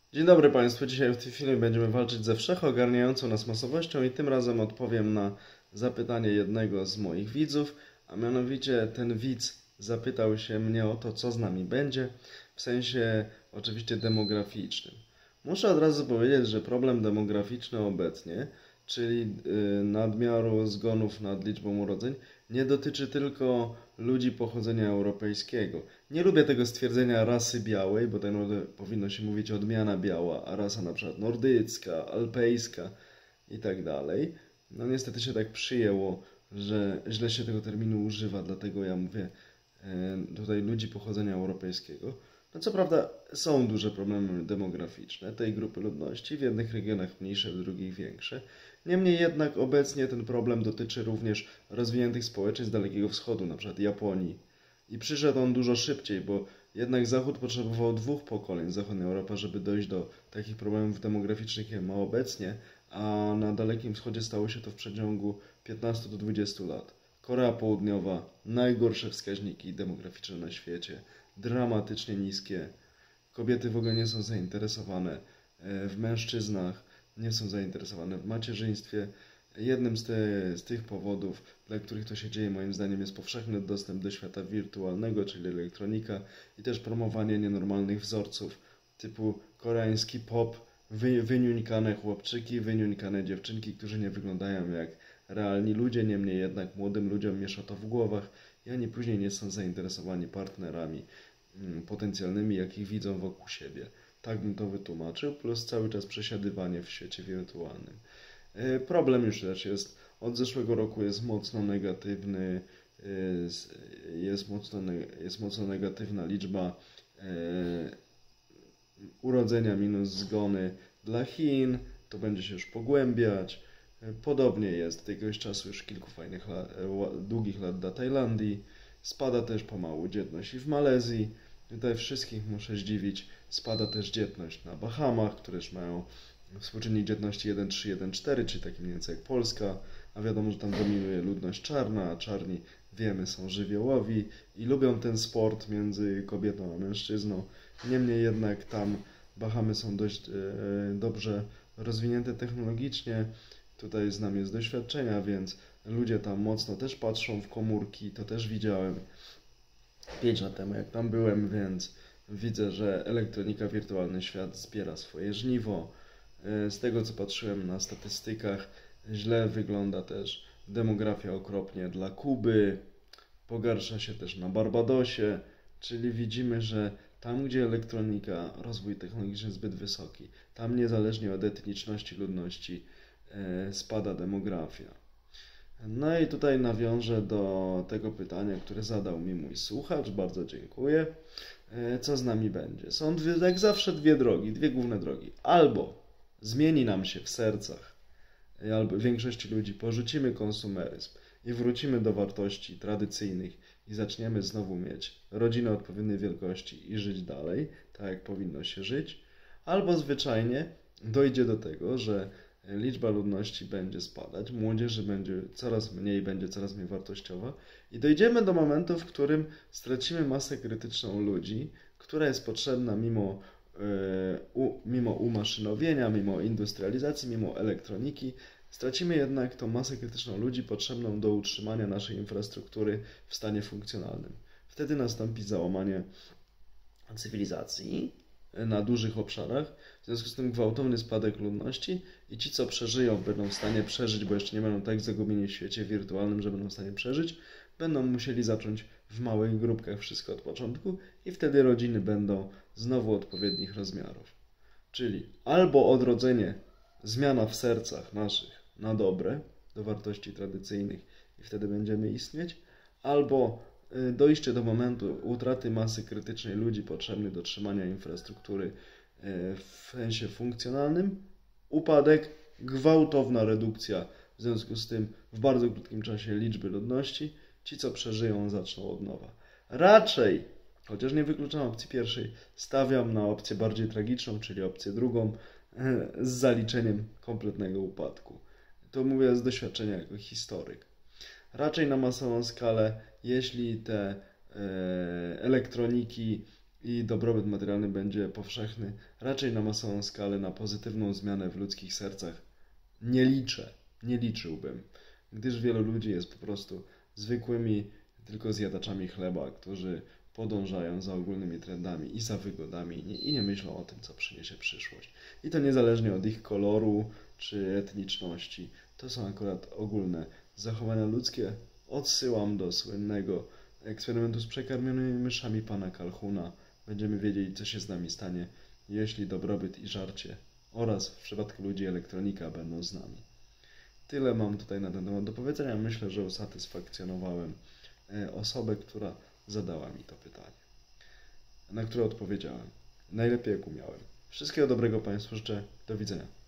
Dzień dobry Państwu. Dzisiaj w tym filmie będziemy walczyć ze wszechogarniającą nas masowością i tym razem odpowiem na zapytanie jednego z moich widzów, a mianowicie ten widz zapytał się mnie o to, co z nami będzie, w sensie oczywiście demograficznym. Muszę od razu powiedzieć, że problem demograficzny obecnie, czyli nadmiaru zgonów nad liczbą urodzeń, nie dotyczy tylko ludzi pochodzenia europejskiego. Nie lubię tego stwierdzenia rasy białej, bo tak naprawdę powinno się mówić odmiana biała, a rasa na przykład nordycka, alpejska i tak dalej. No niestety się tak przyjęło, że źle się tego terminu używa, dlatego ja mówię tutaj ludzi pochodzenia europejskiego. No co prawda są duże problemy demograficzne tej grupy ludności, w jednych regionach mniejsze, w drugich większe. Niemniej jednak obecnie ten problem dotyczy również rozwiniętych społeczeństw Dalekiego Wschodu, np. Japonii. I przyszedł on dużo szybciej, bo jednak Zachód potrzebował 2 pokoleń, zachodnia Europa, żeby dojść do takich problemów demograficznych, jakie ma obecnie, a na Dalekim Wschodzie stało się to w przeciągu 15 do 20 lat. Korea Południowa, najgorsze wskaźniki demograficzne na świecie, dramatycznie niskie. Kobiety w ogóle nie są zainteresowane w mężczyznach, nie są zainteresowane w macierzyństwie. Jednym z tych powodów, dla których to się dzieje, moim zdaniem, jest powszechny dostęp do świata wirtualnego, czyli elektronika i też promowanie nienormalnych wzorców typu koreański pop, wyniuńkane chłopczyki, wyniuńkane dziewczynki, którzy nie wyglądają jak realni ludzie, niemniej jednak młodym ludziom miesza to w głowach i oni później nie są zainteresowani partnerami potencjalnymi, jakich widzą wokół siebie. Tak bym to wytłumaczył, plus cały czas przesiadywanie w świecie wirtualnym. Problem już też jest, od zeszłego roku jest mocno negatywny, jest mocno negatywna liczba urodzenia minus zgony dla Chin, to będzie się już pogłębiać. Podobnie jest od jakiegoś czasu już kilku fajnych długich lat dla Tajlandii. Spada też pomału dzietność i w Malezji. Tutaj wszystkich muszę zdziwić. Spada też dzietność na Bahamach, które już mają współczynnik dzietności 1,3, 1,4, czyli taki mniej więcej jak Polska. A wiadomo, że tam dominuje ludność czarna, a czarni, wiemy, są żywiołowi i lubią ten sport między kobietą a mężczyzną. Niemniej jednak tam Bahamy są dość dobrze rozwinięte technologicznie. Tutaj znam je z doświadczenia, więc ludzie tam mocno też patrzą w komórki, to też widziałem 5 lat temu, jak tam byłem, więc widzę, że elektronika, wirtualny świat zbiera swoje żniwo. Z tego, co patrzyłem na statystykach, źle wygląda też demografia okropnie dla Kuby, pogarsza się też na Barbadosie, czyli widzimy, że tam, gdzie elektronika, rozwój technologiczny jest zbyt wysoki, tam niezależnie od etniczności ludności spada demografia. No i tutaj nawiążę do tego pytania, które zadał mi mój słuchacz, bardzo dziękuję. Co z nami będzie? Są jak zawsze dwie drogi, dwie główne drogi. Albo zmieni nam się w sercach, albo większości ludzi porzucimy konsumeryzm i wrócimy do wartości tradycyjnych i zaczniemy znowu mieć rodzinę odpowiedniej wielkości i żyć dalej, tak jak powinno się żyć. Albo zwyczajnie dojdzie do tego, że liczba ludności będzie spadać, młodzieży będzie coraz mniej wartościowa i dojdziemy do momentu, w którym stracimy masę krytyczną ludzi, która jest potrzebna mimo umaszynowienia, mimo industrializacji, mimo elektroniki. Stracimy jednak tą masę krytyczną ludzi potrzebną do utrzymania naszej infrastruktury w stanie funkcjonalnym. Wtedy nastąpi załamanie cywilizacji na dużych obszarach, w związku z tym gwałtowny spadek ludności i ci, co przeżyją, będą w stanie przeżyć, bo jeszcze nie będą tak zagubieni w świecie wirtualnym, że będą w stanie przeżyć, będą musieli zacząć w małych grupkach wszystko od początku i wtedy rodziny będą znowu odpowiednich rozmiarów. Czyli albo odrodzenie, zmiana w sercach naszych na dobre, do wartości tradycyjnych i wtedy będziemy istnieć, albo dojście do momentu utraty masy krytycznej ludzi potrzebnych do trzymania infrastruktury w sensie funkcjonalnym, upadek, gwałtowna redukcja w związku z tym w bardzo krótkim czasie liczby ludności, ci co przeżyją zaczną od nowa. Raczej, chociaż nie wykluczam opcji pierwszej, stawiam na opcję bardziej tragiczną, czyli opcję drugą z zaliczeniem kompletnego upadku. To mówię z doświadczenia jako historyk. Raczej na masową skalę, jeśli te elektroniki i dobrobyt materialny będzie powszechny, raczej na masową skalę, na pozytywną zmianę w ludzkich sercach nie liczyłbym, gdyż wielu ludzi jest po prostu zwykłymi tylko zjadaczami chleba, którzy podążają za ogólnymi trendami i za wygodami i nie myślą o tym, co przyniesie przyszłość. I to niezależnie od ich koloru czy etniczności. To są akurat ogólne zachowania ludzkie. Odsyłam do słynnego eksperymentu z przekarmionymi myszami pana Calhouna. Będziemy wiedzieli, co się z nami stanie, jeśli dobrobyt i żarcie oraz w przypadku ludzi elektronika będą z nami. Tyle mam tutaj na ten temat do powiedzenia. Myślę, że usatysfakcjonowałem osobę, która zadała mi to pytanie, na które odpowiedziałem. Najlepiej jak umiałem. Wszystkiego dobrego Państwu życzę. Do widzenia.